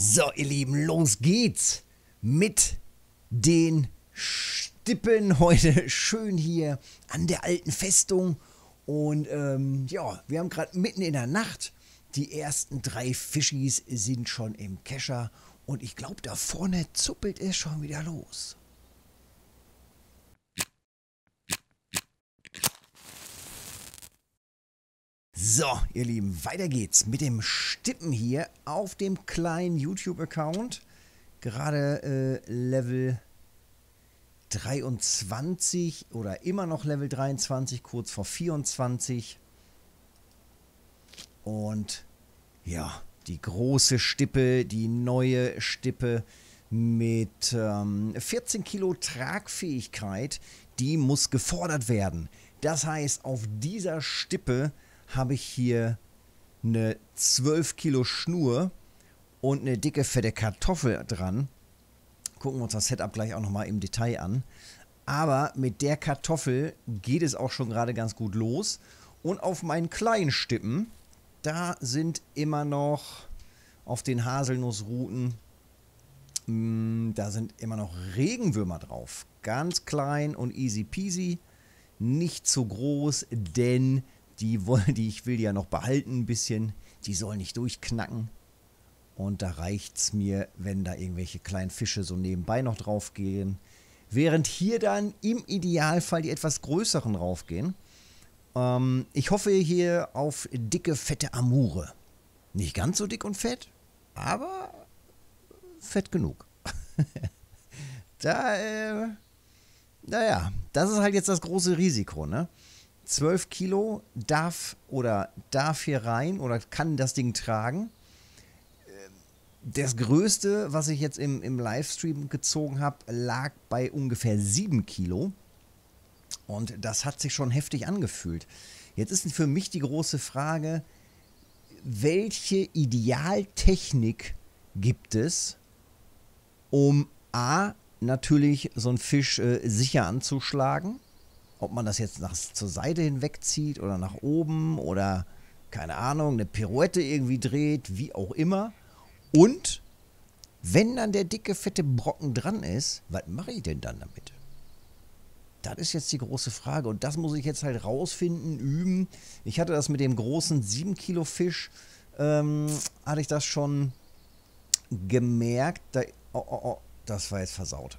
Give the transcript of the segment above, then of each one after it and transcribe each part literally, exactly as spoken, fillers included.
So, ihr Lieben, los geht's mit den Stippen heute schön hier an der alten Festung. Und ähm, ja, wir haben gerade mitten in der Nacht. Die ersten drei Fischis sind schon im Kescher. Und ich glaube, da vorne zuppelt es schon wieder los. So, ihr Lieben, weiter geht's mit dem Stippen hier auf dem kleinen YouTube-Account. Gerade äh, Level dreiundzwanzig oder immer noch Level dreiundzwanzig, kurz vor vierundzwanzig. Und ja, die große Stippe, die neue Stippe mit ähm, vierzehn Kilo Tragfähigkeit, die muss gefordert werden. Das heißt, auf dieser Stippe habe ich hier eine zwölf Kilo Schnur und eine dicke, fette Kartoffel dran. Gucken wir uns das Setup gleich auch nochmal im Detail an. Aber mit der Kartoffel geht es auch schon gerade ganz gut los. Und auf meinen kleinen Stippen, da sind immer noch auf den Haselnussruten, mh, da sind immer noch Regenwürmer drauf. Ganz klein und easy peasy. Nicht zu groß, denn die, wollen, die ich will die ja noch behalten ein bisschen. Die sollen nicht durchknacken. Und da reicht es mir, wenn da irgendwelche kleinen Fische so nebenbei noch drauf gehen. Während hier dann im Idealfall die etwas größeren draufgehen. Ähm, ich hoffe hier auf dicke, fette Amure. Nicht ganz so dick und fett, aber fett genug. da, äh, naja, das ist halt jetzt das große Risiko, ne? zwölf Kilo darf oder darf hier rein oder kann das Ding tragen. Das Größte, was ich jetzt im, im Livestream gezogen habe, lag bei ungefähr sieben Kilo. Und das hat sich schon heftig angefühlt. Jetzt ist für mich die große Frage, welche Idealtechnik gibt es, um A, natürlich so einen Fisch äh, sicher anzuschlagen? Ob man das jetzt nach, zur Seite hinweg zieht oder nach oben oder, keine Ahnung, eine Pirouette irgendwie dreht, wie auch immer. Und wenn dann der dicke, fette Brocken dran ist, was mache ich denn dann damit? Das ist jetzt die große Frage und das muss ich jetzt halt rausfinden, üben. Ich hatte das mit dem großen sieben Kilo Fisch, ähm, hatte ich das schon gemerkt. Da, oh, oh, oh, das war jetzt versaut.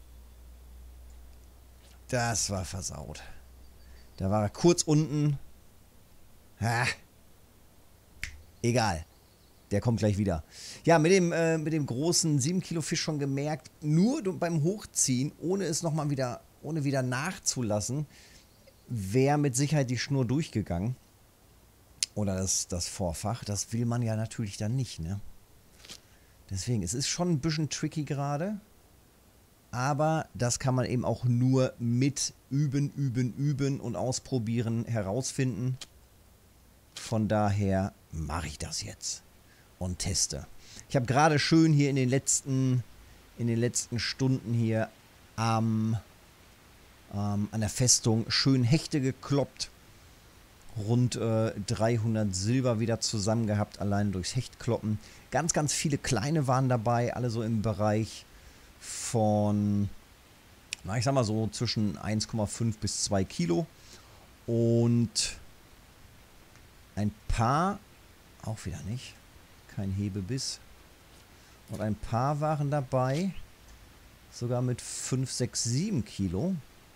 Das war versaut. Da war er kurz unten. Ha. Egal. Der kommt gleich wieder. Ja, mit dem, äh, mit dem großen sieben Kilo Fisch schon gemerkt, nur beim Hochziehen, ohne es nochmal wieder, ohne wieder nachzulassen, wäre mit Sicherheit die Schnur durchgegangen. Oder das, das Vorfach. Das will man ja natürlich dann nicht, ne? Deswegen, es ist schon ein bisschen tricky gerade. Aber das kann man eben auch nur mit üben, üben, üben und ausprobieren herausfinden. Von daher mache ich das jetzt und teste. Ich habe gerade schön hier in den letzten, in den letzten Stunden hier am, ähm, an der Festung schön Hechte gekloppt. Rund äh, dreihundert Silber wieder zusammen gehabt, allein durchs Hechtkloppen. Ganz, ganz viele kleine waren dabei, alle so im Bereich von, na ich sag mal so zwischen eins Komma fünf bis zwei Kilo. Und ein paar, auch wieder nicht, kein Hebebiss. Und ein paar waren dabei, sogar mit fünf, sechs, sieben Kilo.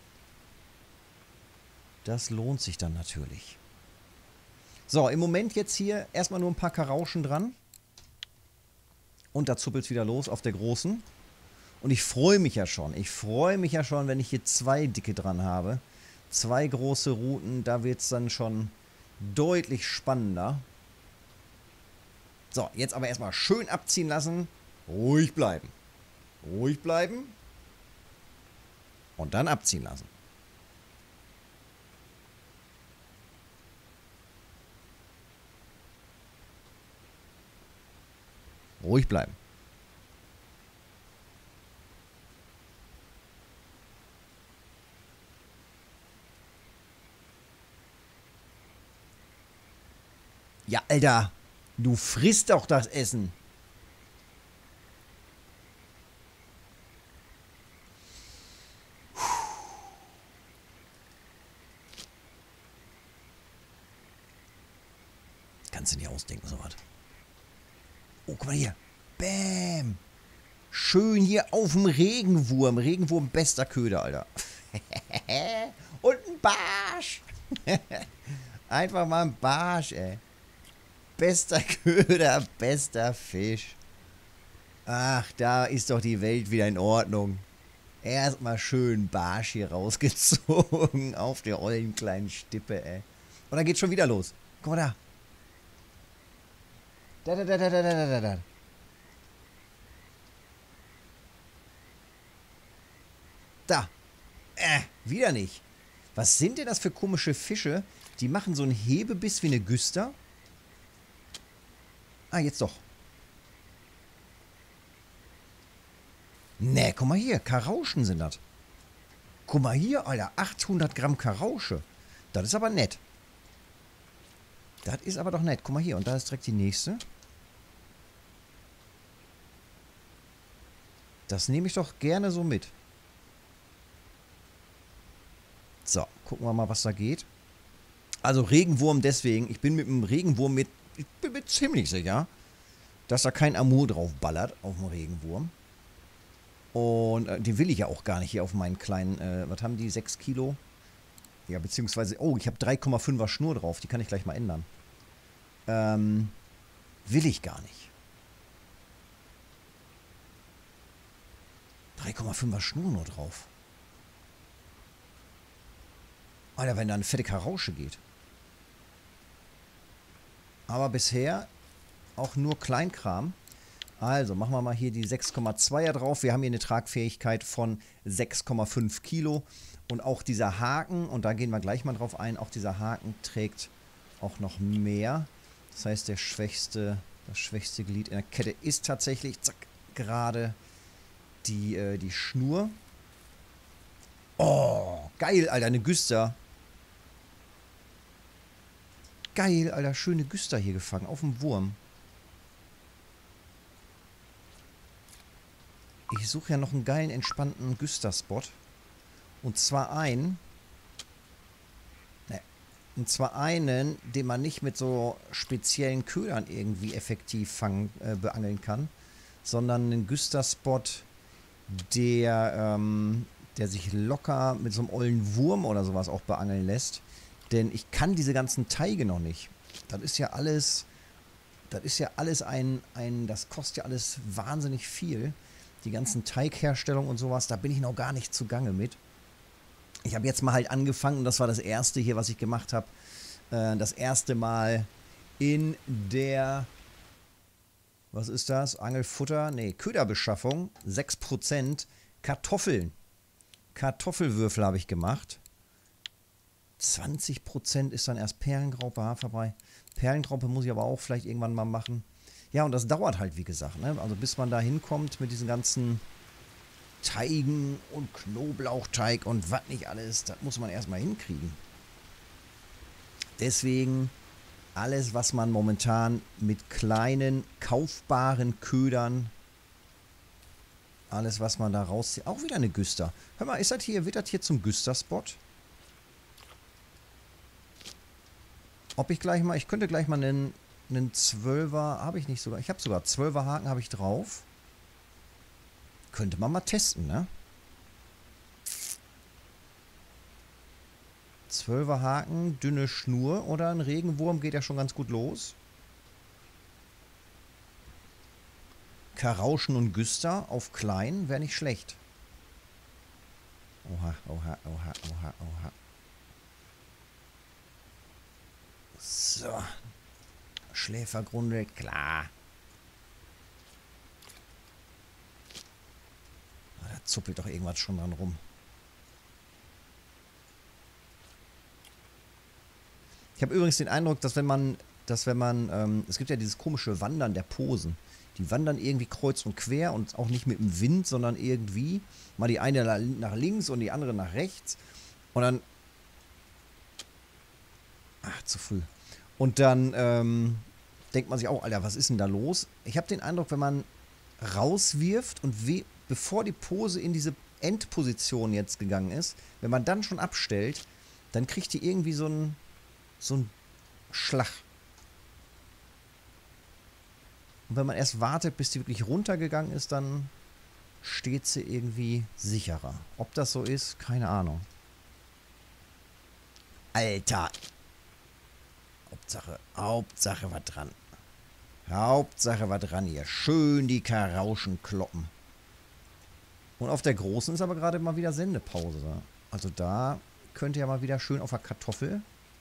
Das lohnt sich dann natürlich. So, im Moment jetzt hier erstmal nur ein paar Karauschen dran. Und da zuppelt es wieder los auf der großen. Und ich freue mich ja schon. Ich freue mich ja schon, wenn ich hier zwei dicke dran habe. Zwei große Ruten, da wird es dann schon deutlich spannender. So, jetzt aber erstmal schön abziehen lassen. Ruhig bleiben. Ruhig bleiben. Und dann abziehen lassen. Ruhig bleiben. Ja, Alter, du frisst doch das Essen. Oh, guck mal hier. Bäm. Schön hier auf dem Regenwurm. Regenwurm, bester Köder, Alter. Und ein Barsch. Einfach mal ein Barsch, ey. Bester Köder, bester Fisch. Ach, da ist doch die Welt wieder in Ordnung. Erstmal schön Barsch hier rausgezogen auf der ollen kleinen Stippe, ey. Und dann geht's schon wieder los. Guck mal da. Da, da, da, da, da, da, da, da. Da. Äh, wieder nicht. Was sind denn das für komische Fische? Die machen so einen Hebebiss wie eine Güster. Ah, jetzt doch. Ne, guck mal hier. Karauschen sind das. Guck mal hier, Alter. achthundert Gramm Karausche. Das ist aber nett. Das ist aber doch nett. Guck mal hier. Und da ist direkt die nächste. Das nehme ich doch gerne so mit. So, gucken wir mal, was da geht. Also Regenwurm deswegen. Ich bin mit dem Regenwurm mit, ich bin mir ziemlich sicher, dass da kein Amur drauf ballert auf dem Regenwurm. Und äh, den will ich ja auch gar nicht hier auf meinen kleinen, äh, was haben die, sechs Kilo? Ja, beziehungsweise, oh, ich habe drei Komma fünfer Schnur drauf. Die kann ich gleich mal ändern. Ähm, will ich gar nicht. drei Komma fünfer Schnur nur drauf. Alter, wenn da eine fette Karausche geht. Aber bisher auch nur Kleinkram. Also machen wir mal hier die sechs Komma zweier drauf. Wir haben hier eine Tragfähigkeit von sechs Komma fünf Kilo. Und auch dieser Haken, und da gehen wir gleich mal drauf ein, auch dieser Haken trägt auch noch mehr. Das heißt, der schwächste, das schwächste Glied in der Kette ist tatsächlich, zack, gerade die, äh, die Schnur. Oh, geil, Alter, eine Güster. Geil, Alter, schöne Güster hier gefangen, auf dem Wurm. Ich suche ja noch einen geilen, entspannten Güster-Spot. Und zwar einen, ne, und zwar einen, den man nicht mit so speziellen Ködern irgendwie effektiv fangen, äh, beangeln kann, sondern einen Güster-Spot, der, ähm, der sich locker mit so einem ollen Wurm oder sowas auch beangeln lässt. Denn ich kann diese ganzen Teige noch nicht. Das ist ja alles, das ist ja alles ein, ein, das kostet ja alles wahnsinnig viel. Die ganzen Teigherstellung und sowas, da bin ich noch gar nicht zugange mit. Ich habe jetzt mal halt angefangen und das war das erste hier, was ich gemacht habe. Äh, das erste Mal in der, was ist das? Angelfutter? Nee, Köderbeschaffung. sechs Prozent Kartoffeln. Kartoffelwürfel habe ich gemacht. zwanzig Prozent ist dann erst Perlengraupe, Haferbrei. Perlengraupe muss ich aber auch vielleicht irgendwann mal machen. Ja, und das dauert halt, wie gesagt, ne? Also bis man da hinkommt mit diesen ganzen Teigen und Knoblauchteig und was nicht alles, das muss man erstmal hinkriegen. Deswegen alles, was man momentan mit kleinen, kaufbaren Ködern, alles, was man da rauszieht, auch wieder eine Güster. Hör mal, ist das hier, wird das hier zum Güster-Spot? Ob ich gleich mal, ich könnte gleich mal einen, einen Zwölfer, habe ich nicht sogar, ich habe sogar Zwölfer Haken habe ich drauf. Könnte man mal testen, ne? Zwölfer Haken, dünne Schnur oder ein Regenwurm geht ja schon ganz gut los. Karauschen und Güster auf klein wäre nicht schlecht. Oha, oha, oha, oha, oha. So. Schläfergrunde, klar. Ah, da zuppelt doch irgendwas schon dran rum. Ich habe übrigens den Eindruck, dass wenn man, dass wenn man, ähm, es gibt ja dieses komische Wandern der Posen. Die wandern irgendwie kreuz und quer und auch nicht mit dem Wind, sondern irgendwie mal die eine nach links und die andere nach rechts. Und dann, ach, zu früh. Und dann ähm, denkt man sich auch, Alter, was ist denn da los? Ich habe den Eindruck, wenn man rauswirft und we bevor die Pose in diese Endposition jetzt gegangen ist, wenn man dann schon abstellt, dann kriegt die irgendwie so einen so einen Schlag. Und wenn man erst wartet, bis die wirklich runtergegangen ist, dann steht sie irgendwie sicherer. Ob das so ist, keine Ahnung. Alter. Hauptsache, Hauptsache was dran. Hauptsache was dran hier. Schön die Karauschen kloppen. Und auf der großen ist aber gerade mal wieder Sendepause. Also da könnte ja mal wieder schön auf der Kartoffel.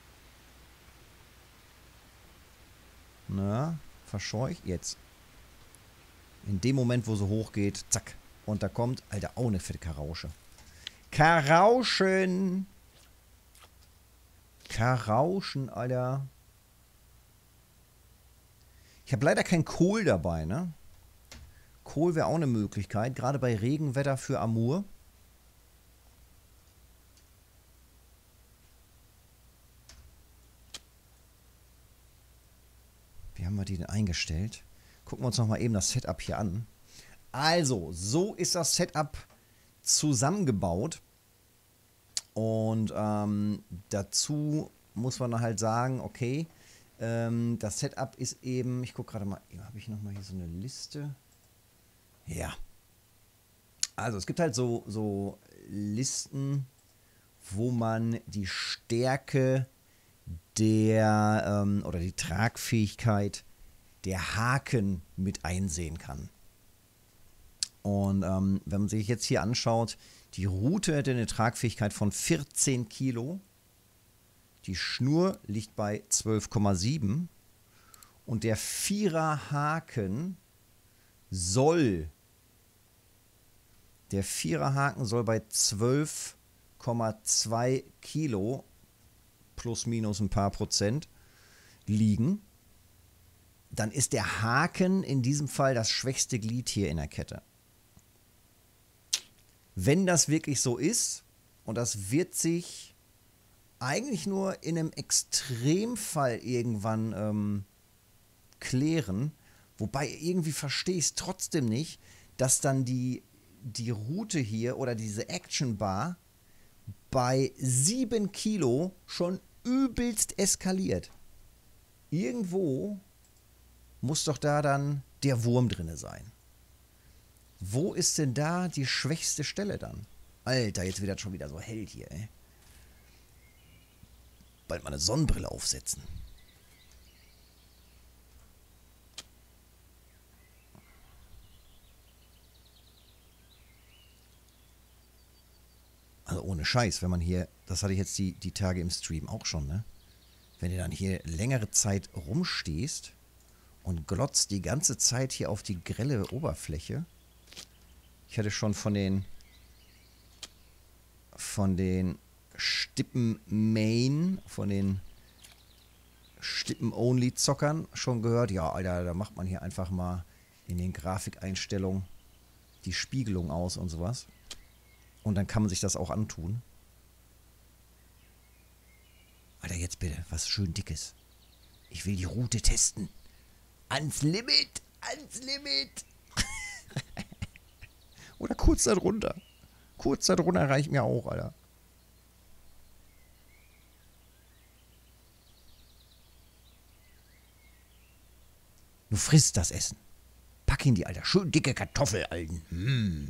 Na, verscheucht. Jetzt. In dem Moment, wo sie hochgeht, zack. Und da kommt, Alter, auch eine fette Karausche. Karauschen! Karauschen, Alter. Ich habe leider kein Kohl dabei, ne? Kohl wäre auch eine Möglichkeit, gerade bei Regenwetter für Amur. Wie haben wir die denn eingestellt? Gucken wir uns nochmal eben das Setup hier an. Also, so ist das Setup zusammengebaut. Und ähm, dazu muss man halt sagen, okay, ähm, das Setup ist eben, ich gucke gerade mal, habe ich nochmal hier so eine Liste? Ja. Also es gibt halt so, so Listen, wo man die Stärke der ähm, oder die Tragfähigkeit der Haken mit einsehen kann. Und ähm, wenn man sich jetzt hier anschaut, die Rute hat eine Tragfähigkeit von vierzehn Kilo, die Schnur liegt bei zwölf Komma sieben und der Viererhaken soll, der Viererhaken soll bei zwölf Komma zwei Kilo plus minus ein paar Prozent liegen. Dann ist der Haken in diesem Fall das schwächste Glied hier in der Kette. Wenn das wirklich so ist, und das wird sich eigentlich nur in einem Extremfall irgendwann ähm, klären, wobei irgendwie verstehe ich es trotzdem nicht, dass dann die, die Rute hier oder diese Action Bar bei sieben Kilo schon übelst eskaliert. Irgendwo muss doch da dann der Wurm drin sein. Wo ist denn da die schwächste Stelle dann? Alter, jetzt wird das schon wieder so hell hier, ey. Bald mal eine Sonnenbrille aufsetzen. Also ohne Scheiß, wenn man hier, das hatte ich jetzt die, die Tage im Stream auch schon, ne? Wenn du dann hier längere Zeit rumstehst und glotzt die ganze Zeit hier auf die grelle Oberfläche. Ich hatte schon von den von den Stippen Main, von den Stippen-Only-Zockern schon gehört. Ja, Alter, da macht man hier einfach mal in den Grafikeinstellungen die Spiegelung aus und sowas. Und dann kann man sich das auch antun. Alter, jetzt bitte, was schön Dickes. Ich will die Route testen. Ans Limit, ans Limit. Oder kurz darunter. Kurz darunter reicht mir auch, Alter. Du frisst das Essen. Pack ihn die, Alter. Schön dicke Kartoffel, Alten. Hm.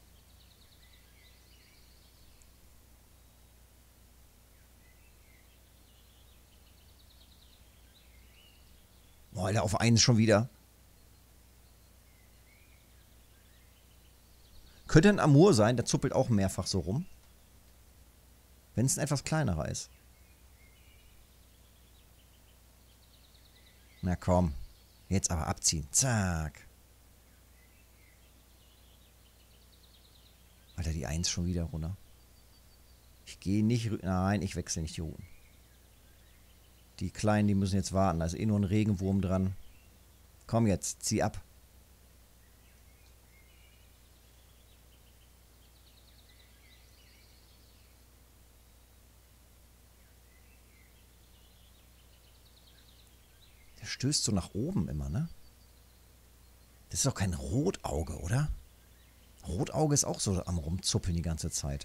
Boah, Alter, auf eins schon wieder. Könnte ein Amur sein, der zuppelt auch mehrfach so rum. Wenn es ein etwas kleinerer ist. Na komm. Jetzt aber abziehen. Zack. Alter, die eins schon wieder runter. Ich gehe nicht... Nein, ich wechsle nicht die Routen. Die Kleinen, die müssen jetzt warten. Da ist eh nur ein Regenwurm dran. Komm jetzt, zieh ab. Der stößt so nach oben immer, ne? Das ist doch kein Rotauge, oder? Rotauge ist auch so am Rumzuppeln die ganze Zeit.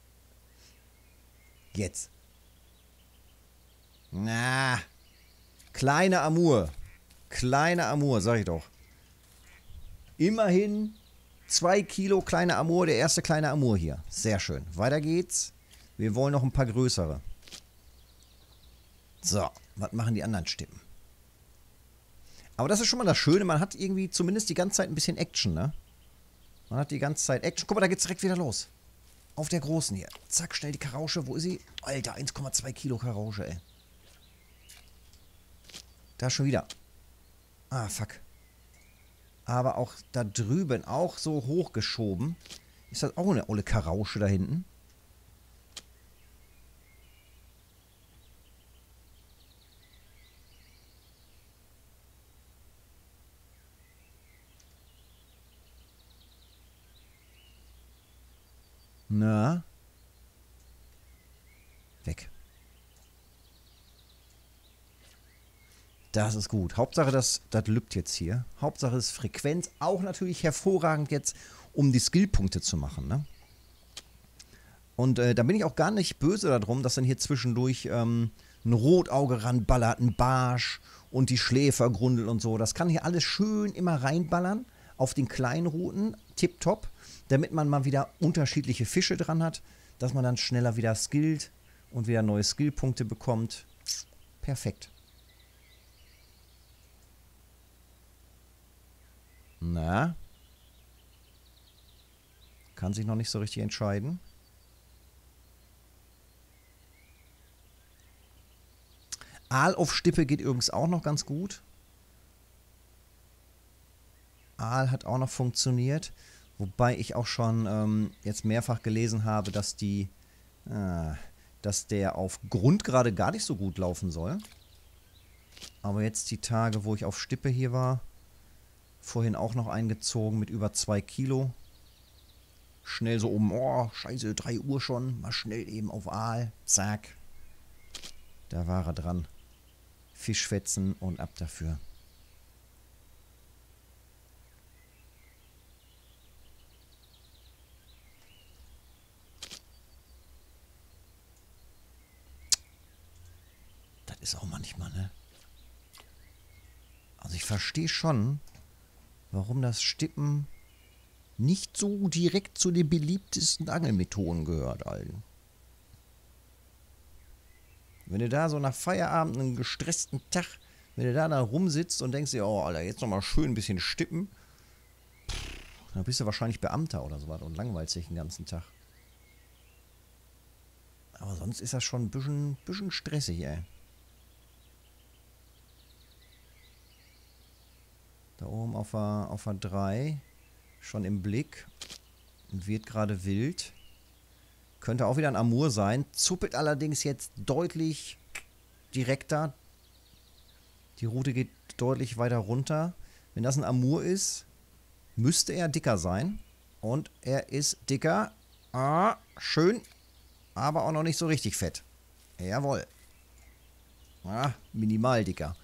Jetzt. Na. Kleine Amur. Kleine Amur, sag ich doch. Immerhin zwei Kilo kleine Amur, der erste kleine Amur hier. Sehr schön. Weiter geht's. Wir wollen noch ein paar größere. So, was machen die anderen Stippen? Aber das ist schon mal das Schöne, man hat irgendwie zumindest die ganze Zeit ein bisschen Action, ne? Man hat die ganze Zeit Action. Guck mal, da geht's direkt wieder los. Auf der großen hier. Zack, schnell die Karausche. Wo ist sie? Alter, eins Komma zwei Kilo Karausche, ey. Da schon wieder. Ah, fuck. Aber auch da drüben, auch so hochgeschoben. Ist das auch eine olle Karausche da hinten? Na? Weg. Das ist gut. Hauptsache, das, das lübt jetzt hier. Hauptsache ist Frequenz. Auch natürlich hervorragend jetzt, um die Skillpunkte zu machen, ne? Und äh, da bin ich auch gar nicht böse darum, dass dann hier zwischendurch ähm, ein Rotauge ranballert, ein Barsch und die Schläfergrundel und so. Das kann hier alles schön immer reinballern auf den kleinen Routen. Tipptopp. Damit man mal wieder unterschiedliche Fische dran hat. Dass man dann schneller wieder skillt und wieder neue Skillpunkte bekommt. Perfekt. Na? Kann sich noch nicht so richtig entscheiden. Aal auf Stippe geht übrigens auch noch ganz gut. Aal hat auch noch funktioniert. Wobei ich auch schon ähm, jetzt mehrfach gelesen habe, dass die, äh, dass der auf Grund gerade gar nicht so gut laufen soll. Aber jetzt die Tage, wo ich auf Stippe hier war, vorhin auch noch eingezogen mit über zwei Kilo. Schnell so oben, oh, scheiße, drei Uhr schon, mal schnell eben auf Aal, zack. Da war er dran. Fischfetzen und ab dafür. Das ist auch manchmal, ne? Also ich verstehe schon, warum das Stippen nicht so direkt zu den beliebtesten Angelmethoden gehört, Alter. Wenn du da so nach Feierabend, einen gestressten Tag, wenn du da da rumsitzt und denkst dir, oh, Alter, jetzt nochmal schön ein bisschen stippen, pff, dann bist du wahrscheinlich Beamter oder sowas und langweilst dich den ganzen Tag. Aber sonst ist das schon ein bisschen, bisschen stressig, ey. Da oben auf der, auf der drei, schon im Blick, wird gerade wild. Könnte auch wieder ein Amur sein. Zuppelt allerdings jetzt deutlich direkter. Die Route geht deutlich weiter runter. Wenn das ein Amur ist, müsste er dicker sein. Und er ist dicker. Ah, schön. Aber auch noch nicht so richtig fett. Jawohl. Ah, minimal dicker.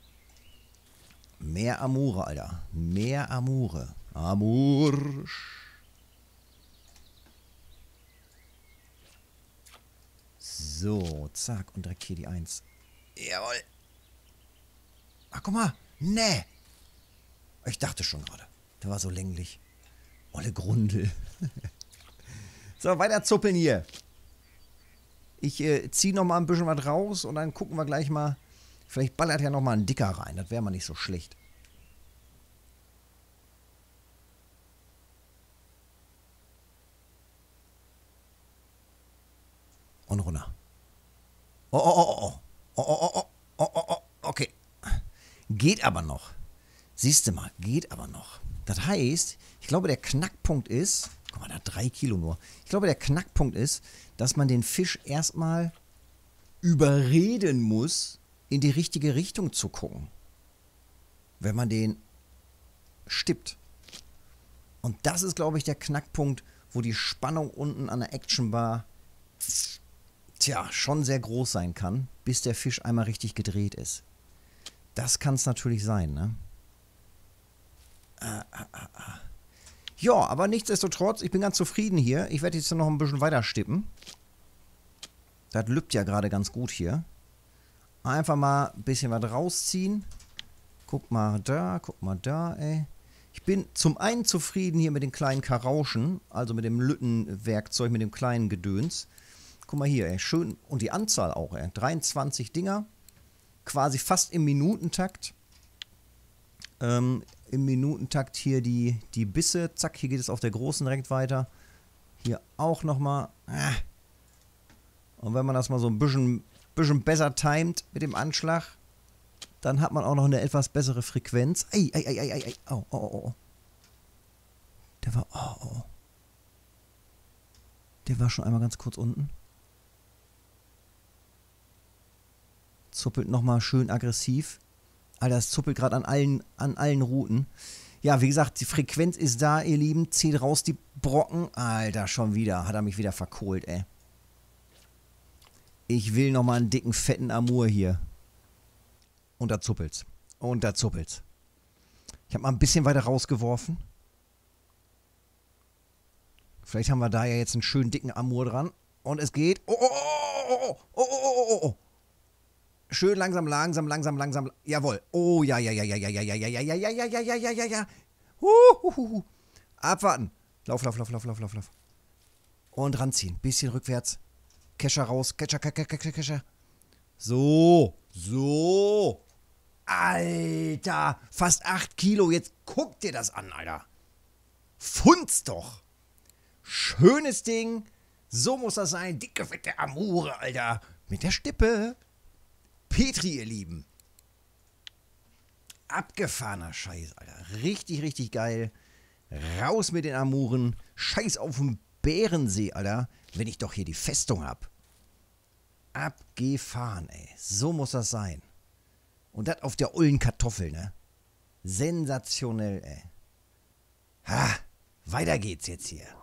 Mehr Amure, Alter. Mehr Amure. Amur. So, zack. Und direkt hier die eins. Jawohl. Ach, guck mal. Nee. Ich dachte schon gerade. Der war so länglich. Olle Grundel. So, weiter zuppeln hier. Ich äh, ziehe noch mal ein bisschen was raus und dann gucken wir gleich mal. Vielleicht ballert ja noch mal ein Dicker rein. Das wäre mal nicht so schlecht. Und runter. Oh, oh, oh, oh. Oh, oh, oh, oh, oh, oh, okay. Geht aber noch. Siehst du mal, geht aber noch. Das heißt, ich glaube, der Knackpunkt ist, guck mal, da drei Kilo nur. Ich glaube, der Knackpunkt ist, dass man den Fisch erstmal überreden muss, in die richtige Richtung zu gucken. Wenn man den stippt. Und das ist, glaube ich, der Knackpunkt, wo die Spannung unten an der Actionbar, tja, schon sehr groß sein kann, bis der Fisch einmal richtig gedreht ist. Das kann es natürlich sein, ne? Ah, ah, ah, ah. Ja, aber nichtsdestotrotz, ich bin ganz zufrieden hier. Ich werde jetzt noch ein bisschen weiter stippen. Das lübt ja gerade ganz gut hier. Einfach mal ein bisschen was rausziehen. Guck mal da, guck mal da, ey. Ich bin zum einen zufrieden hier mit den kleinen Karauschen, also mit dem Lüttenwerkzeug, mit dem kleinen Gedöns. Guck mal hier, ey, schön. Und die Anzahl auch, ey. dreiundzwanzig Dinger. Quasi fast im Minutentakt. Ähm, im Minutentakt hier die, die Bisse. Zack, hier geht es auf der großen direkt weiter. Hier auch nochmal. Ah. Und wenn man das mal so ein bisschen, bisschen besser timet mit dem Anschlag, dann hat man auch noch eine etwas bessere Frequenz. Ei, ei, ei, ei, ei, ei. Oh, oh, oh, oh. Der war, oh, oh. Der war schon einmal ganz kurz unten. Zuppelt nochmal schön aggressiv. Alter, das zuppelt gerade an allen, an allen Routen. Ja, wie gesagt, die Frequenz ist da, ihr Lieben. Zählt raus die Brocken. Alter, schon wieder. Hat er mich wieder verkohlt, ey. Ich will nochmal einen dicken, fetten Amur hier. Und da zuppelt's. Und da zuppelt's. Ich habe mal ein bisschen weiter rausgeworfen. Vielleicht haben wir da ja jetzt einen schönen dicken Amur dran. Und es geht. Oh, oh, oh, oh, oh, oh, oh, oh. Schön langsam, langsam, langsam, langsam. Jawohl. Oh, ja, ja, ja, ja, ja, ja, ja, ja, ja, ja, ja, ja, ja, ja, ja, ja, ja. Huhuhu. Abwarten. Lauf, lauf, lauf, lauf, lauf, lauf, lauf. Und ranziehen. Bisschen rückwärts. Kescher raus. Kescher, Kescher, Kescher, Kescher. So. So. Alter. Fast acht Kilo. Jetzt guck dir das an, Alter. Funz doch. Schönes Ding. So muss das sein. Dicke, fette Amure, Alter. Mit der Stippe. Petri, ihr Lieben. Abgefahrener Scheiß, Alter. Richtig, richtig geil. Raus mit den Amuren. Scheiß auf den Bärensee, Alter. Wenn ich doch hier die Festung hab. Abgefahren, ey. So muss das sein. Und das auf der ollen Kartoffel, ne? Sensationell, ey. Ha, weiter geht's jetzt hier.